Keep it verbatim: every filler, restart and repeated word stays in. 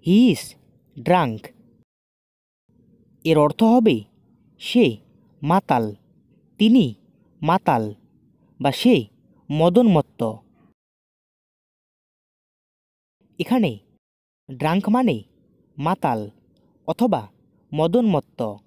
He is drank. এর অর্থ হবে সে মাতাল, তিনি মাতাল বা সে মদনমত্ত। এখানে ড্রাঙ্ক মানে মাতাল অথবা মদনমত্ত।